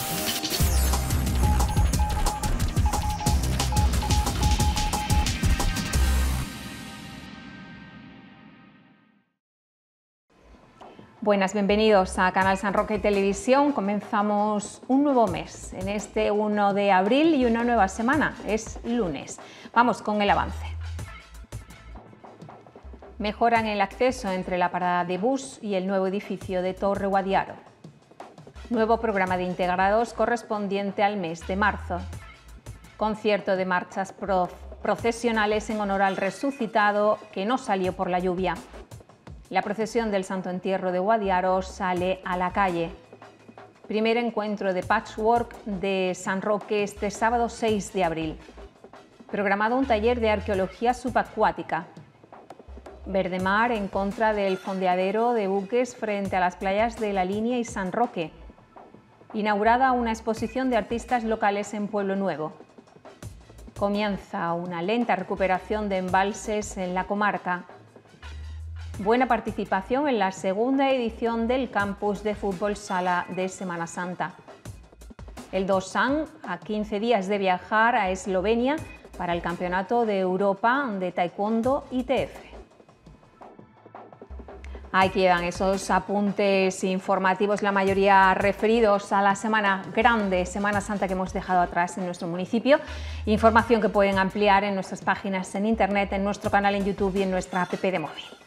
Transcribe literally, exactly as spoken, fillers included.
Buenas, bienvenidos a Canal San Roque Televisión. Comenzamos un nuevo mes, en este uno de abril y una nueva semana, es lunes. Vamos con el avance. Mejoran el acceso entre la parada de bus y el nuevo edificio de Torre Guadiaro. Nuevo programa de integrados correspondiente al mes de marzo. Concierto de marchas pro procesionales en honor al resucitado que no salió por la lluvia. La procesión del Santo Entierro de Guadiaro sale a la calle. Primer encuentro de patchwork de San Roque este sábado seis de abril. Programado un taller de arqueología subacuática. Verdemar en contra del fondeadero de buques frente a las playas de La Línea y San Roque. Inaugurada una exposición de artistas locales en Pueblo Nuevo. Comienza una lenta recuperación de embalses en la comarca. Buena participación en la segunda edición del campus de fútbol sala de Semana Santa. El Dosan, a quince días de viajar a Eslovenia para el Campeonato de Europa de Taekwondo I T F. Ahí quedan esos apuntes informativos, la mayoría referidos a la Semana Grande, Semana Santa que hemos dejado atrás en nuestro municipio. Información que pueden ampliar en nuestras páginas en internet, en nuestro canal en YouTube y en nuestra app de móvil.